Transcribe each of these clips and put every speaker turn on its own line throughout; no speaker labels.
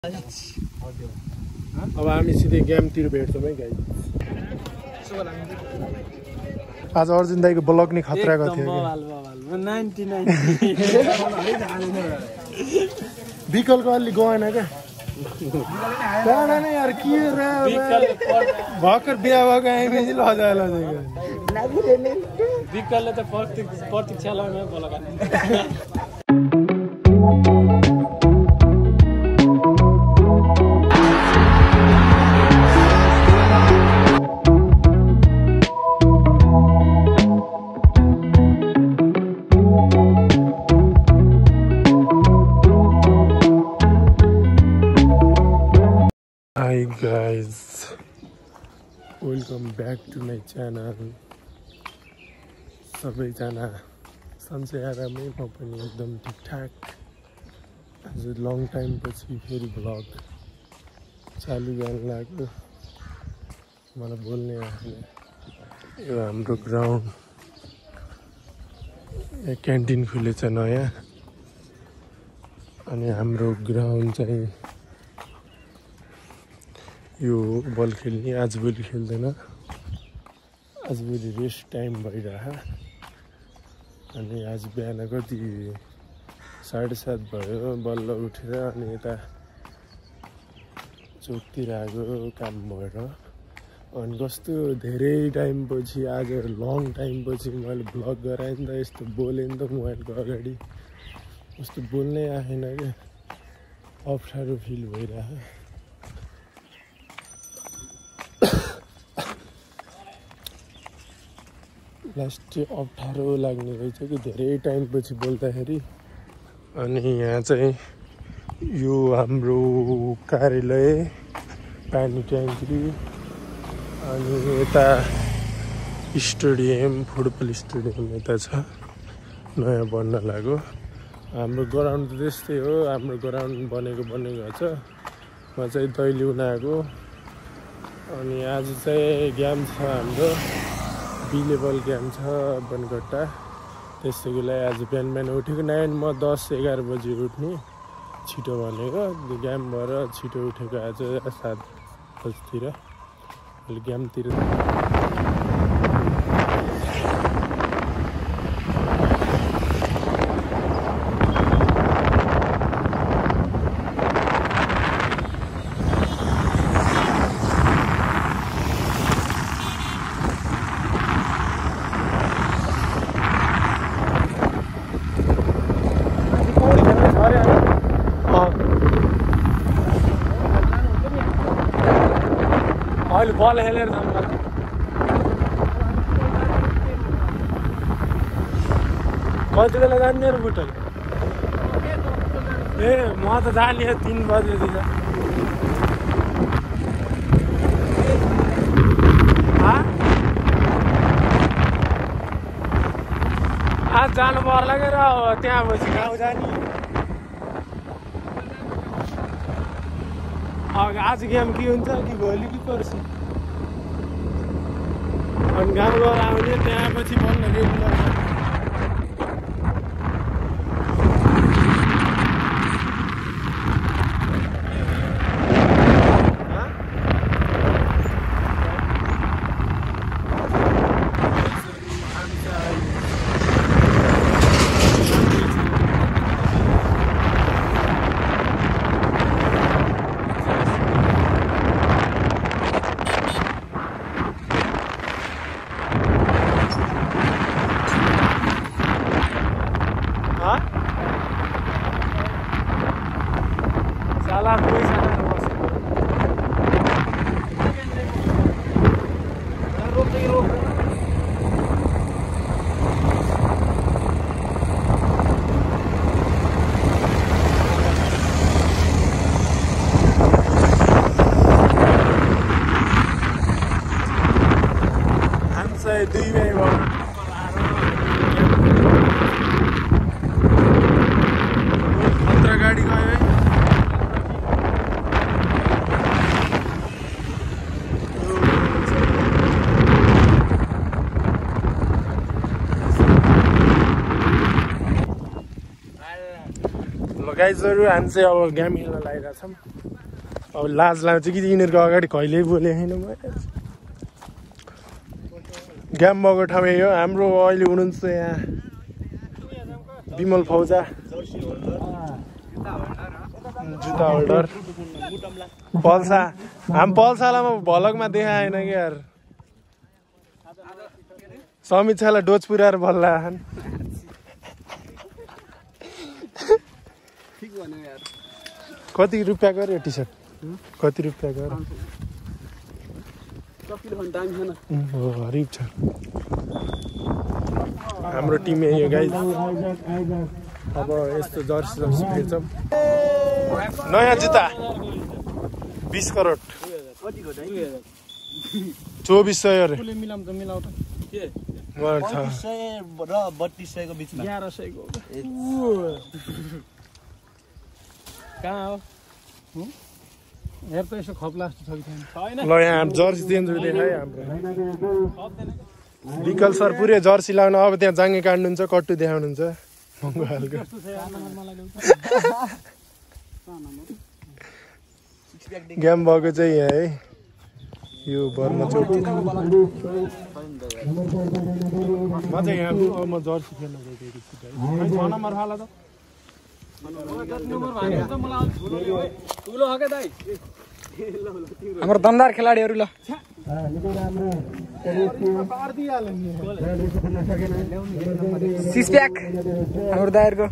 अब हामी सिधै गेमतिर भेट्छौँ है गाइस। आज अर्जुन दाइको ब्लग नि खतराको थियो विकलको अलि गएन क्या यार के भर्खर बिहा भएको आएपछि लजाए
विकलले त प्रतीक्षा लगाउन blog
Hi guys, welcome back to my channel. सबैजना सन्चै आरामै म पनि एकदम ठिकठाक। आज लङ टाइम पछि फेरि भ्लग चालु गर्न लाग्यो। मलाई बोल्नै आएन। यो हाम्रो ग्राउन्ड यहाँ क्यान्टिन खुलेछ नयाँ अनि हाम्रो ग्राउन्ड चाहिँ यो बल खेल्ने आजभोलि खेल्दैन आजभोलि रेस्ट टाइम भइरह अनि आज बिहान कति 7:30 भयो बल्ल उठेर अनि यता चोकतिर आएको काम भएर अनि कस्तो धेरै टाइम पछि आज लङ टाइम पछि मैले भ्लग गराएँ नि त यस्तो बोलेँ नि त मोबाइलको अगाडि कस्तो बोल्नै आएन क्या अप्ठ्यारो फिल भइरह लास्ट अप्ठ्यारो लाग्ने रहेछ कि धेरै टाइम पछि बोल्दाखेरि अनि यहाँ चाहिँ यो हाम्रो कार्यालय पानी ट्याङ्की अनि यता स्टेडियम फुटबल स्टेडियम यता छ नयाँ बन्न लाग्यो हाम्रो ग्राउन्ड त त्यस्तै हो हाम्रो ग्राउन्ड बनेको छ म चाहिँ दही ल्याउन आएको अनि आज चाहिँ गेम छ हाम्रो B-level गेम छ बनगट्टा त्यसैको लागि आज बिहान उठेको नाइन म 10-11 बजी उठ्ने छिटो भनेको गेम भएर छिटो उठेको आज 7 बजीतिर अहिले गेमतिर अहिले बल खेलेर जानु कति बेला जाने र बुटल ए म त जाने 3 बजेदेखि आज जानु पर्ला के र त्यहाँ पछि गाउँ जाने आज गेम के हुन्छ कि भोलि कि पर्सि अनि गाउँ गएर आउने त्यहाँ पछि बल्ल रेगुलर साला कोही छैन हामी चाहिँ 2 भाइ भयो खतरा गाडी गयो है गाइजहरु हामी चाहिँ अब गेम खेल्न लागिरहेछौँ अब लाज लाग्छ कि यिनीहरूको अगाडि कहिल्यै बोले होइन म ग्याम भएको ठाउँ यो हाम्रो अहिले हुनुहुन्छ यहाँ विमल फौजा जुत्ता होल्डर पल्सा हामी पल्सालाई भलकमा देखाएन कि यार समीक्षालाई डोज पुऱ्याएर बल्ला कति रुपियाँ गऱ्यो टी सर्ट कति रुपियाँ गऱ्यो हरिब छ हाम्रो टिम यो गाइज अब यस्तो जर्सी भेट्छौँ नयाँ जुत्ता 20 करोड 2400 अरे
कहाँ हो हेर त यसो खप्ला जस्तो छ कि छैन
ल यहाँ जर्सी चेन्ज हुँदै है हाम्रो विकल सर पुरै जर्सी लाउनु अब त्यहाँ जाङ्गे काट्नुहुन्छ कट्टु देखाउनुहुन्छ महँगो खालको गेम भएको चाहिँ यहाँ है यो बर्मा चौकी म चाहिँ यहाँ म जर्सी खेल्न गएको नम्बर फाला त
हाम्रो दमदार खेलाडीहरू ल सिक्स प्याक हाम्रो दायरको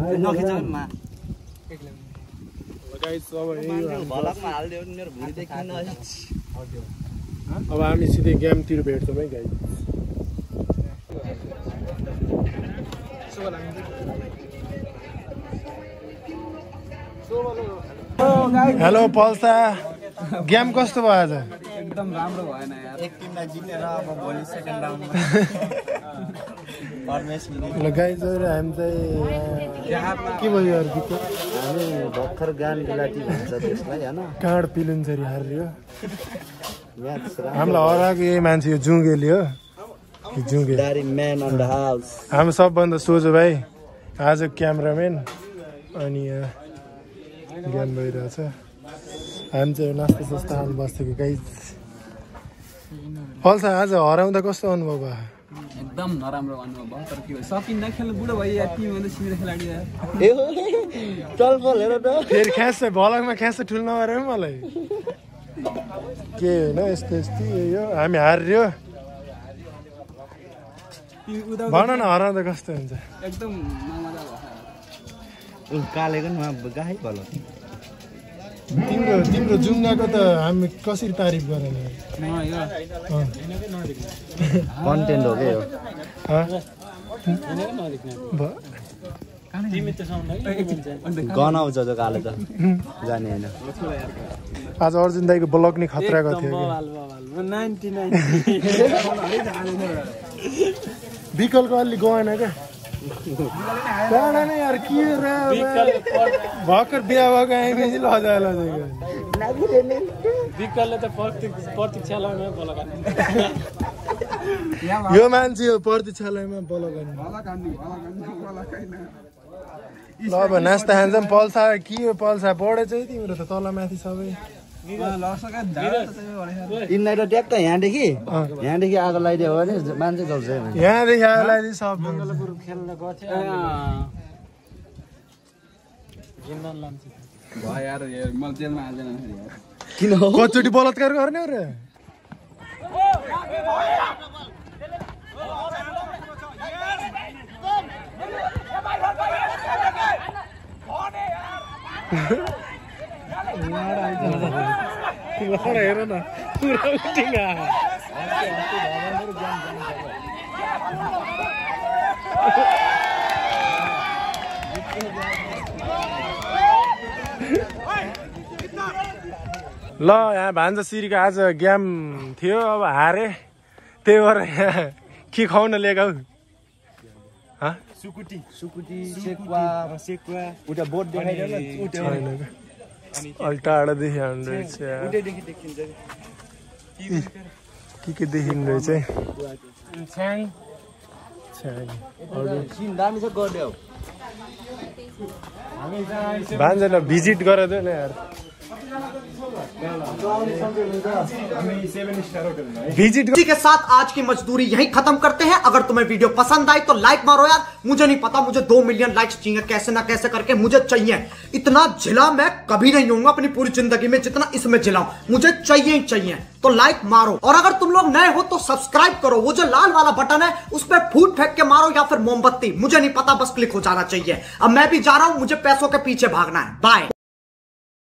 अब हामी सिधै गेमतिर भेट्छौँ है गाई हेलो पल्सा गेम कस्तो भयो आज
एकदम राम्रो भएन यार एक टिमलाई जितेर अब भोलि सेकेन्ड राउन्डमा
ल गाइज हामी चाहिँ के भयो यार
हामी भर्खर गान बिलाटी भन्छ त्यसलाई हैन
काँड पिलुन्सरी हारियो हामीलाई हराएको यही मान्छे यो जुङ्गेली हो जुङ्गे
म्यान अन द हाउस
हामी सबभन्दा सोझो भाइ आज क्यामराम्यान अनि गेम भइरहेछ हामी चाहिँ नास्ता सस्ता खानु बसेको गाइज फल्सा आज हराउँदा कस्तो अनुभव भयो
एकदम नराम्रो अनुभव भयो तर के हो सकिन्न खेल्नु बुढो भयो यार टिम भन्दा सिनियर खेलाडी यार
चल बल हेर त
फेरि ख्यास भलकमा ख्यास ठुल नगरे मलाई के होइन यस्तो यस्तो यो हामी हारियो भन न हराउँदा कस्तो हुन्छ
एकदम नमजा भयो
कालेको न गाई भल
तिम्रो जुङ्गाको त हामी कसरी तारिफ गरेन
कन्टेन्ट हो के गन आउँछ त्यो कालो त जाने होइन
आज अर्जुन दाईको ब्लग नि खतराको थियो विकलको अलि गएन क्या यार के भर्खर बिहा भएको आएपछि लजा
विकलले त प्रतीक्षालयमा बोला
यो मान्छे हो प्रतीक्षालयमा बोला ल अब नास्ता खान्छौँ पल्सा के हो पल्सा बढे चाहिँ तिम्रो त तल माथि सबै
यिनीलाई त ट्याक्क यहाँदेखि आगो लगाइदियो भने मान्छे चल्छ
यहाँदेखि आगो लगाइदियो सब
खेल्न
किन
कचोटि बलात्कार गर्ने हो र हेर न पुरा उठिnga ल यहाँ भान्जा सिरीको आज गेम थियो अब हारे त्यही भएर यहाँ के खुवाउन ल्याएको
सुकुटी सेकुवा उता बोर्ड देखाइदियो
अलि टाढा देखिहाल्नु रहेछ के देखिनु रहेछ भान्जालाई भिजिट गराइदियो न यार
विजिट इसी के साथ आज की मजदूरी यही खत्म करते हैं। अगर तुम्हें वीडियो पसंद आई तो लाइक मारो यार। मुझे नहीं पता, मुझे 2 मिलियन लाइक्स चाहिए, कैसे ना कैसे करके मुझे चाहिए। इतना जिला मैं कभी नहीं होऊंगा अपनी पूरी जिंदगी में जितना इसमें जिलाऊं, मुझे चाहिए ही चाहिए। तो लाइक मारो, और अगर तुम लोग नए हो तो सब्सक्राइब करो। वो जो लाल वाला बटन है उस पर फूट फेंक के मारो या फिर मोमबत्ती, मुझे नहीं पता, बस क्लिक हो जाना चाहिए। अब मैं भी जा रहा हूं, मुझे पैसों के पीछे भागना है। बाय।